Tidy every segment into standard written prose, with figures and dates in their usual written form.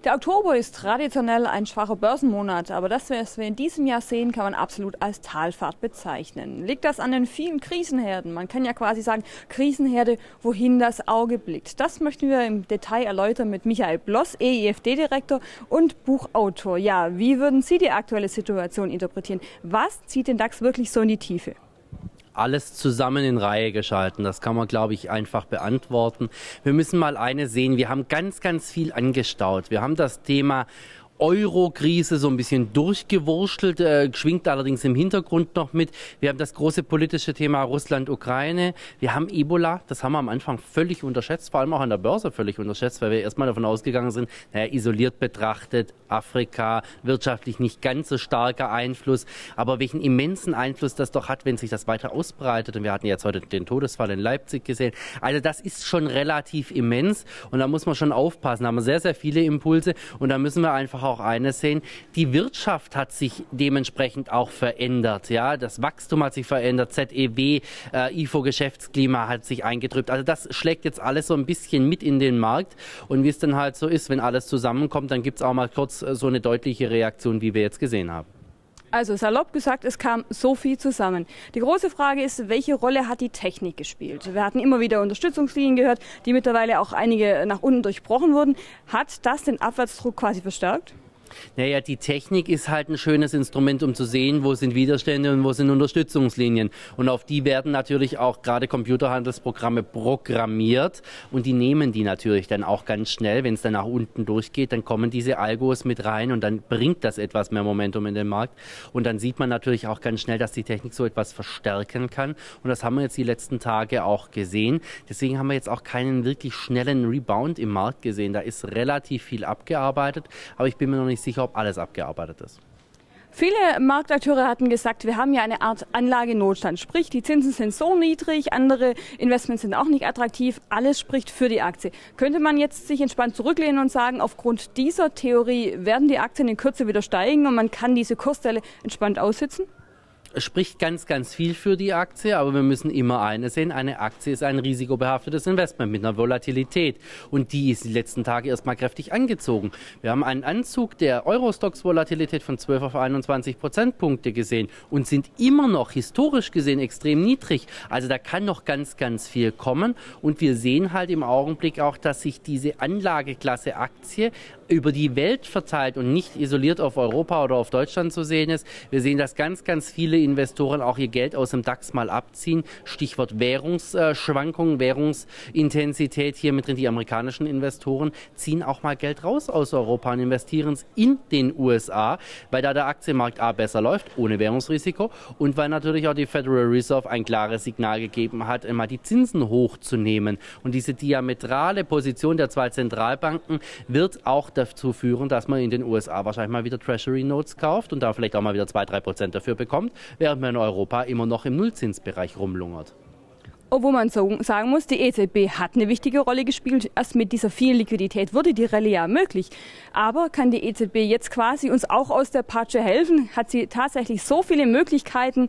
Der Oktober ist traditionell ein schwacher Börsenmonat, aber das, was wir in diesem Jahr sehen, kann man absolut als Talfahrt bezeichnen. Liegt das an den vielen Krisenherden? Man kann ja quasi sagen, Krisenherde, wohin das Auge blickt. Das möchten wir im Detail erläutern mit Michael Bloss, EIFD-Direktor und Buchautor. Ja, wie würden Sie die aktuelle Situation interpretieren? Was zieht den DAX wirklich so in die Tiefe? Alles zusammen in Reihe geschalten. Das kann man, glaube ich, einfach beantworten. Wir müssen mal eines sehen. Wir haben ganz viel angestaut. Wir haben das Thema Euro-Krise so ein bisschen durchgewurschtelt, schwingt allerdings im Hintergrund noch mit. Wir haben das große politische Thema Russland-Ukraine. Wir haben Ebola, das haben wir am Anfang völlig unterschätzt, vor allem auch an der Börse völlig unterschätzt, weil wir erstmal davon ausgegangen sind, isoliert betrachtet, Afrika, wirtschaftlich nicht ganz so starker Einfluss, aber welchen immensen Einfluss das doch hat, wenn sich das weiter ausbreitet. Und wir hatten jetzt heute den Todesfall in Leipzig gesehen. Also das ist schon relativ immens und da muss man schon aufpassen. Da haben wir sehr viele Impulse und da müssen wir einfach auch eines sehen, die Wirtschaft hat sich dementsprechend auch verändert. Ja? Das Wachstum hat sich verändert, ZEW, IFO-Geschäftsklima hat sich eingetrübt. Also das schlägt jetzt alles so ein bisschen mit in den Markt. Und wie es dann halt so ist, wenn alles zusammenkommt, dann gibt es auch mal kurz so eine deutliche Reaktion, wie wir jetzt gesehen haben. Also salopp gesagt, es kam so viel zusammen. Die große Frage ist, welche Rolle hat die Technik gespielt? Wir hatten immer wieder Unterstützungslinien gehört, die mittlerweile auch einige nach unten durchbrochen wurden. Hat das den Abwärtsdruck quasi verstärkt? Naja, die Technik ist halt ein schönes Instrument, um zu sehen, wo sind Widerstände und wo sind Unterstützungslinien. Und auf die werden natürlich auch gerade Computerhandelsprogramme programmiert und die nehmen die natürlich dann auch ganz schnell. Wenn es dann nach unten durchgeht, dann kommen diese Algos mit rein und dann bringt das etwas mehr Momentum in den Markt. Und dann sieht man natürlich auch ganz schnell, dass die Technik so etwas verstärken kann. Und das haben wir jetzt die letzten Tage auch gesehen. Deswegen haben wir jetzt auch keinen wirklich schnellen Rebound im Markt gesehen. Da ist relativ viel abgearbeitet, aber ich bin mir noch nicht sicher, ob alles abgearbeitet ist. Viele Marktakteure hatten gesagt, wir haben ja eine Art Anlagenotstand. Sprich, die Zinsen sind so niedrig, andere Investments sind auch nicht attraktiv. Alles spricht für die Aktie. Könnte man jetzt sich entspannt zurücklehnen und sagen, aufgrund dieser Theorie werden die Aktien in Kürze wieder steigen und man kann diese Kursdelle entspannt aussitzen? Es spricht ganz viel für die Aktie, aber wir müssen immer eines sehen, eine Aktie ist ein risikobehaftetes Investment mit einer Volatilität und die ist die letzten Tage erstmal kräftig angezogen. Wir haben einen Anzug der Euro-Stocks-Volatilität von 12 auf 21 Prozentpunkte gesehen und sind immer noch historisch gesehen extrem niedrig. Also da kann noch ganz viel kommen und wir sehen halt im Augenblick auch, dass sich diese Anlageklasse Aktie über die Welt verteilt und nicht isoliert auf Europa oder auf Deutschland zu sehen ist. Wir sehen, dass ganz viele Investoren auch ihr Geld aus dem DAX mal abziehen. Stichwort Währungsschwankungen, Währungsintensität hier mit drin. Die amerikanischen Investoren ziehen auch mal Geld raus aus Europa und investieren es in den USA, weil da der Aktienmarkt A besser läuft, ohne Währungsrisiko und weil natürlich auch die Federal Reserve ein klares Signal gegeben hat, immer die Zinsen hochzunehmen. Und diese diametrale Position der zwei Zentralbanken wird auch dazu führen, dass man in den USA wahrscheinlich mal wieder Treasury Notes kauft und da vielleicht auch mal wieder 2-3% dafür bekommt, während man in Europa immer noch im Nullzinsbereich rumlungert. Obwohl man sagen muss, die EZB hat eine wichtige Rolle gespielt. Erst mit dieser vielen Liquidität wurde die Rallye ja möglich. Aber kann die EZB jetzt quasi uns auch aus der Patsche helfen? Hat sie tatsächlich so viele Möglichkeiten,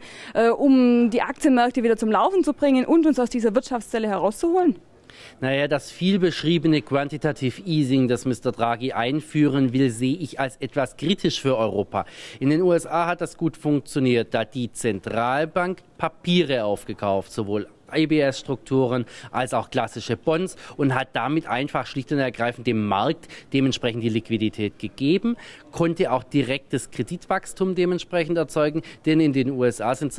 um die Aktienmärkte wieder zum Laufen zu bringen und uns aus dieser Wirtschaftszelle herauszuholen? Naja, das viel beschriebene Quantitative Easing, das Mr. Draghi einführen will, sehe ich als etwas kritisch für Europa. In den USA hat das gut funktioniert, da hat die Zentralbank Papiere aufgekauft, sowohl ABS-Strukturen als auch klassische Bonds und hat damit einfach schlicht und ergreifend dem Markt dementsprechend die Liquidität gegeben, konnte auch direktes Kreditwachstum dementsprechend erzeugen, denn in den USA sind ca.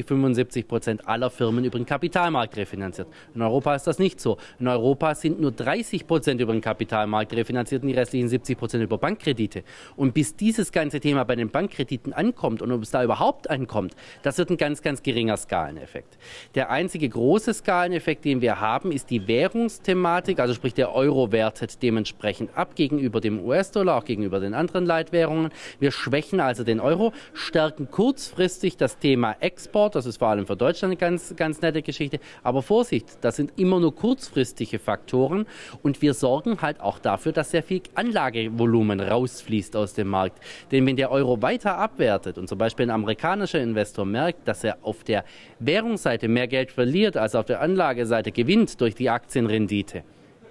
70-75% aller Firmen über den Kapitalmarkt refinanziert. In Europa ist das nicht so. In Europa sind nur 30% über den Kapitalmarkt refinanziert und die restlichen 70% über Bankkredite. Und bis dieses ganze Thema bei den Bankkrediten ankommt und ob es da überhaupt ankommt, das wird ein ganz geringer Skaleneffekt. Der einzige große Skaleneffekt, den wir haben, ist die Währungsthematik, also sprich der Euro wertet dementsprechend ab gegenüber dem US-Dollar, auch gegenüber den anderen Leitwährungen. Wir schwächen also den Euro, stärken kurzfristig das Thema Export, das ist vor allem für Deutschland eine ganz nette Geschichte, aber Vorsicht, das sind immer nur kurzfristige Faktoren und wir sorgen halt auch dafür, dass sehr viel Anlagevolumen rausfließt aus dem Markt. Denn wenn der Euro weiter abwertet und zum Beispiel ein amerikanischer Investor merkt, dass er auf der Währungsseite mehr Geld verliert, als auf der Anlageseite gewinnt durch die Aktienrendite,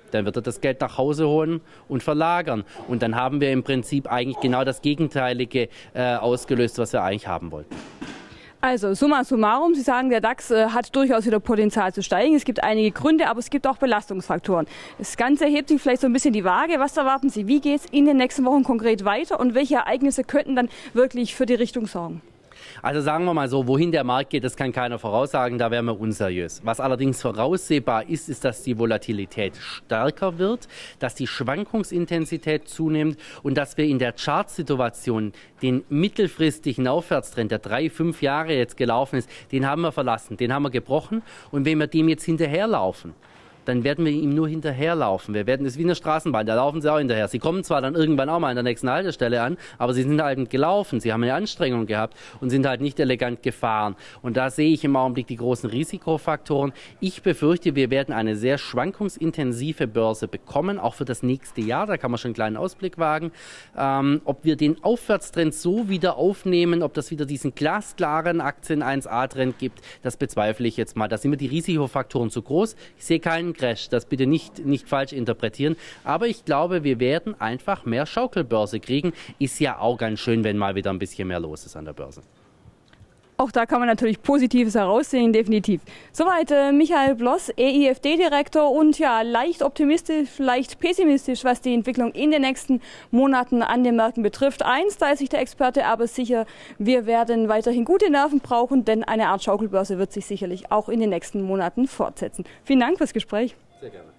Dann wird er das Geld nach Hause holen und verlagern. Und dann haben wir im Prinzip eigentlich genau das Gegenteilige ausgelöst, was wir eigentlich haben wollten. Also summa summarum, Sie sagen, der DAX hat durchaus wieder Potenzial zu steigen. Es gibt einige Gründe, aber es gibt auch Belastungsfaktoren. Das Ganze hebt sich vielleicht so ein bisschen die Waage. Was erwarten Sie? Wie geht es in den nächsten Wochen konkret weiter und welche Ereignisse könnten dann wirklich für die Richtung sorgen? Also sagen wir mal so, wohin der Markt geht, das kann keiner voraussagen, da wären wir unseriös. Was allerdings voraussehbar ist, ist, dass die Volatilität stärker wird, dass die Schwankungsintensität zunimmt und dass wir in der Chartsituation den mittelfristigen Aufwärtstrend, der 3-5 Jahre jetzt gelaufen ist, den haben wir verlassen, den haben wir gebrochen und wenn wir dem jetzt hinterherlaufen, dann werden wir ihm nur hinterherlaufen. Wir werden es wie eine Straßenbahn, da laufen sie auch hinterher. Sie kommen zwar dann irgendwann auch mal an der nächsten Haltestelle an, aber sie sind halt gelaufen, sie haben eine Anstrengung gehabt und sind halt nicht elegant gefahren. Und da sehe ich im Augenblick die großen Risikofaktoren. Ich befürchte, wir werden eine sehr schwankungsintensive Börse bekommen, auch für das nächste Jahr. Da kann man schon einen kleinen Ausblick wagen. Ob wir den Aufwärtstrend so wieder aufnehmen, ob das wieder diesen glasklaren Aktien 1A-Trend gibt, das bezweifle ich jetzt mal. Da sind mir die Risikofaktoren zu groß. Ich sehe keinen Crash, das bitte nicht falsch interpretieren. Aber ich glaube, wir werden einfach mehr Schaukelbörse kriegen. Ist ja auch ganz schön, wenn mal wieder ein bisschen mehr los ist an der Börse. Auch da kann man natürlich Positives heraussehen, definitiv. Soweit Michael Bloss, EIFD-Direktor und ja, leicht optimistisch, leicht pessimistisch, was die Entwicklung in den nächsten Monaten an den Märkten betrifft. Da ist sich der Experte aber sicher, wir werden weiterhin gute Nerven brauchen, denn eine Art Schaukelbörse wird sich sicherlich auch in den nächsten Monaten fortsetzen. Vielen Dank fürs Gespräch. Sehr gerne.